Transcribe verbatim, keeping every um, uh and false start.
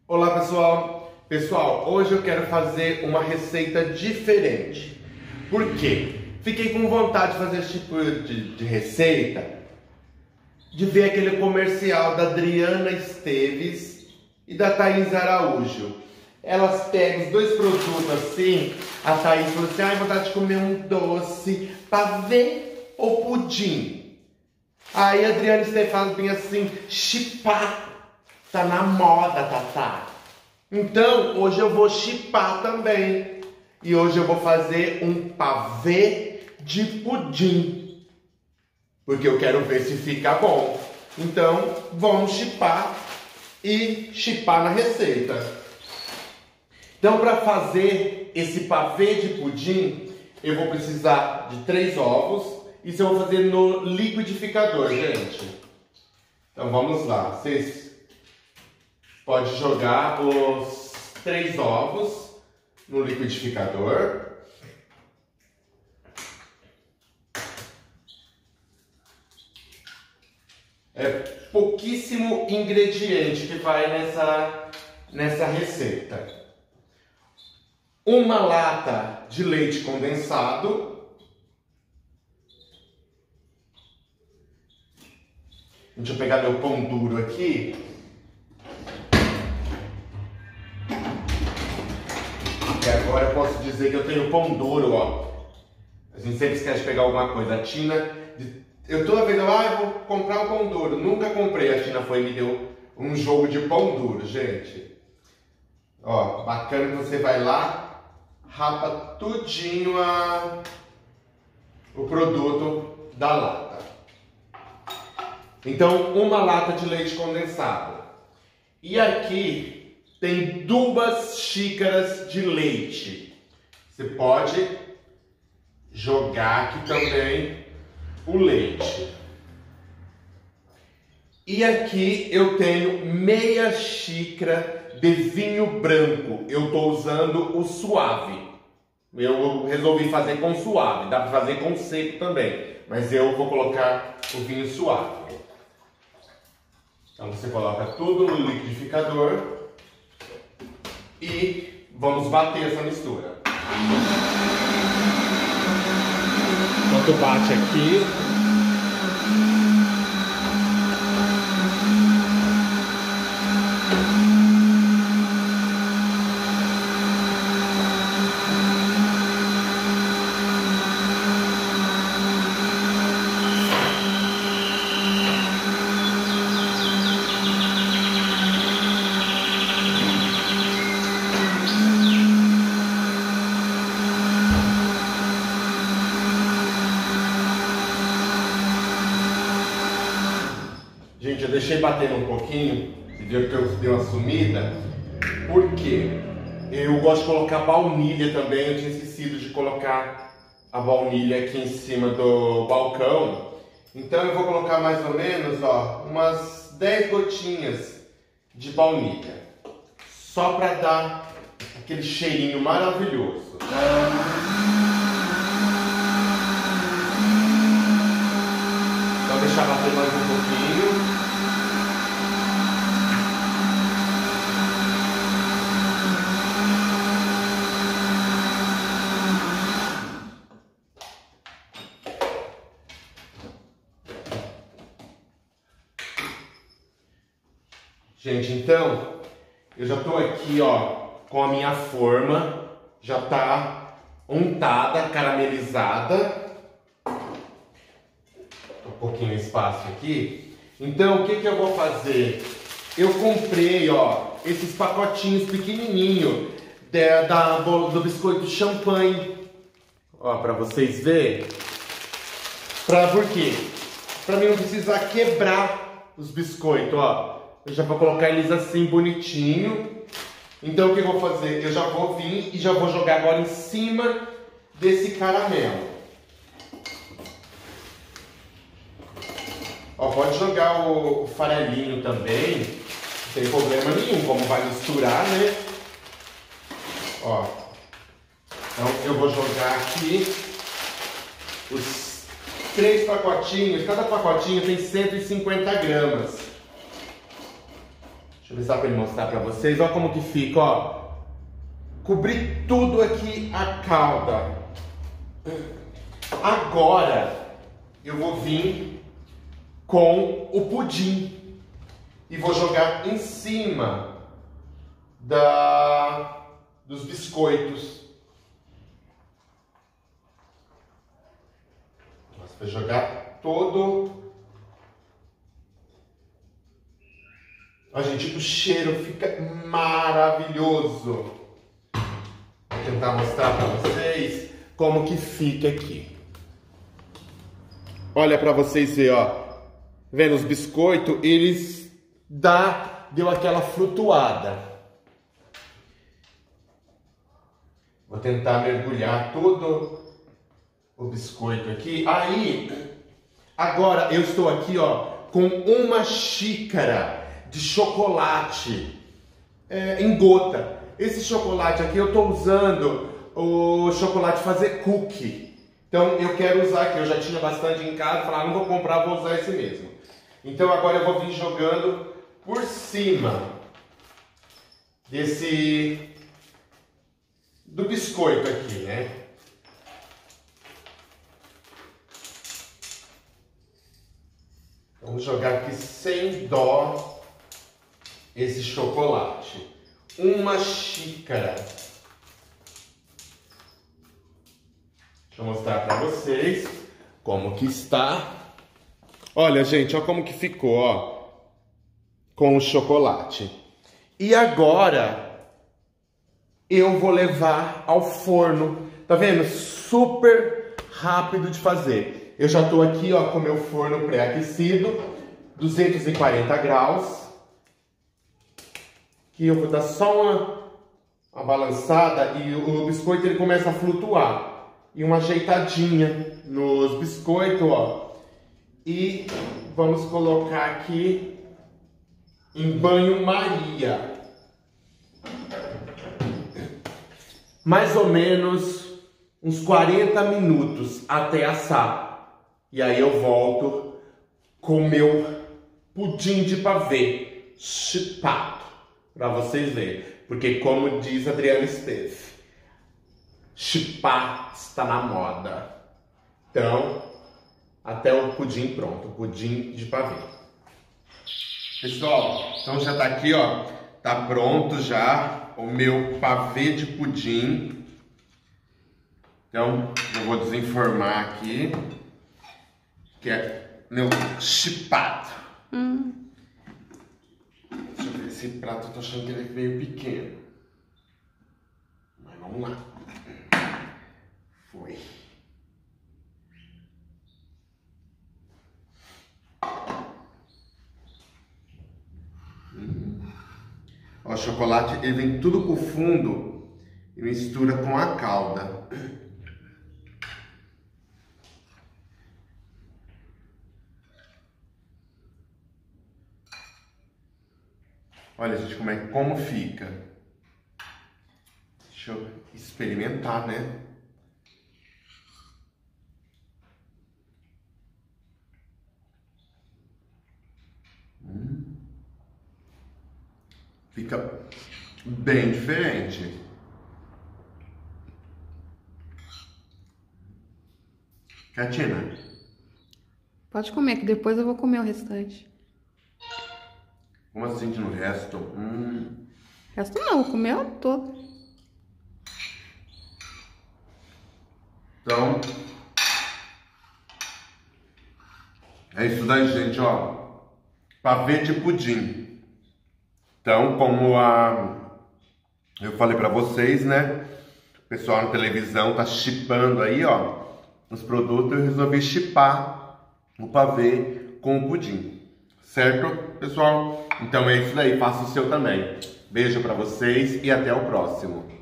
Olá pessoal! Pessoal, hoje eu quero fazer uma receita diferente. Por quê? Fiquei com vontade de fazer esse tipo de, de receita, de ver aquele comercial da Adriana Esteves e da Thaís Araújo. Elas pegam os dois produtos assim, a Thaís falou assim, ai, vontade de comer um doce, pavê ou pudim. Aí a Adriana Esteves fala bem assim, chipá, tá na moda, Tatá. Então, hoje eu vou chipar também. E hoje eu vou fazer um pavê de pudim. Porque eu quero ver se fica bom. Então, vamos chipar e chipar na receita. Então, para fazer esse pavê de pudim, eu vou precisar de três ovos. Isso eu vou fazer no liquidificador, gente. Então, vamos lá. Vocês podem jogar os três ovos no liquidificador. É pouquíssimo ingrediente que vai nessa, nessa receita. Uma lata de leite condensado. Deixa eu pegar meu pão duro aqui. E agora eu posso dizer que eu tenho pão duro, ó. A gente sempre esquece de pegar alguma coisa. A Tina, eu toda vez, ah, eu vou comprar um pão duro. Nunca comprei. A Tina foi e me deu um jogo de pão duro, gente. Ó, bacana que você vai lá, rapa tudinho a, o produto da lata. Então, uma lata de leite condensado. E aqui tem duas xícaras de leite. Você pode jogar aqui também o leite. E aqui eu tenho meia xícara de vinho branco. Eu estou usando o suave. Eu resolvi fazer com suave. Dá para fazer com seco também. Mas eu vou colocar o vinho suave. Então você coloca tudo no liquidificador e vamos bater essa mistura. Enquanto bate aqui, gente, eu deixei batendo um pouquinho, você viu que eu dei uma sumida, porque eu gosto de colocar baunilha também, eu tinha esquecido de colocar a baunilha aqui em cima do balcão, então eu vou colocar mais ou menos, ó, umas dez gotinhas de baunilha, só para dar aquele cheirinho maravilhoso. Então deixar bater mais um pouquinho. Gente, então, eu já tô aqui, ó, com a minha forma, já tá untada, caramelizada. Um pouquinho de espaço aqui. Então, o que que eu vou fazer? Eu comprei, ó, esses pacotinhos pequenininhos da, da, do biscoito champanhe. Ó, pra vocês verem. Pra, por quê? Pra mim não precisar quebrar os biscoitos, ó. Eu já vou colocar eles assim, bonitinho. Então, o que eu vou fazer? Eu já vou vir e já vou jogar agora em cima desse caramelo. Ó, pode jogar o, o farelinho também, não tem problema nenhum, como vai misturar, né? Ó, então eu vou jogar aqui os três pacotinhos, cada pacotinho tem cento e cinquenta gramas. Deixa eu ver se dá pra ele mostrar pra vocês. Olha como que fica, ó. Cobri tudo aqui a calda. Agora eu vou vir com o pudim e vou jogar em cima da, dos biscoitos. Nossa, vou jogar todo. Ó, gente, o cheiro fica maravilhoso. Vou tentar mostrar para vocês como que fica aqui. Olha para vocês verem, ó. Vendo os biscoitos, eles dá, deu aquela flutuada. Vou tentar mergulhar todo o biscoito aqui. Aí, agora eu estou aqui, ó, com uma xícara de chocolate é, em gota. Esse chocolate aqui eu estou usando o chocolate fazer cookie. Então eu quero usar aqui, eu já tinha bastante em casa, falei, ah, não vou comprar, vou usar esse mesmo. Então agora eu vou vir jogando por cima desse do biscoito aqui, né? Vamos jogar aqui sem dó esse chocolate. Uma xícara. Deixa eu mostrar para vocês como que está. Olha, gente, olha como que ficou, ó, com o chocolate. E agora eu vou levar ao forno. Tá vendo? Super rápido de fazer. Eu já tô aqui, ó, com meu forno pré-aquecido, duzentos e quarenta graus. Que eu vou dar só uma, uma balançada e o, o biscoito ele começa a flutuar. E uma ajeitadinha nos biscoitos, ó. E vamos colocar aqui em banho-maria. Mais ou menos uns quarenta minutos até assar. E aí eu volto com o meu pudim de pavê chipado. Para vocês verem, porque como diz Adriana Esteves, chipar está na moda. Então, até o pudim pronto, o pudim de pavê. Pessoal, então já tá aqui, ó, tá pronto já o meu pavê de pudim. Então, eu vou desenformar aqui, que é meu chipado. Hum. Esse prato eu tô achando que ele é meio pequeno. Mas vamos lá. Foi. Uhum. Ó, o chocolate, ele vem tudo pro fundo e mistura com a calda. Olha, gente, como é como fica. Deixa eu experimentar, né? Hum. Fica bem diferente. Katina. Pode comer, que depois eu vou comer o restante. Como assim no resto? Hum. O resto não, vou comer todo. Então, é isso daí, gente, ó. Pavê de pudim. Então, como a eu falei pra vocês, né? O pessoal na televisão tá chipando aí, ó, os produtos. Eu resolvi chipar o pavê com o pudim. Certo, pessoal? Então é isso daí, faça o seu também. Beijo pra vocês e até o próximo.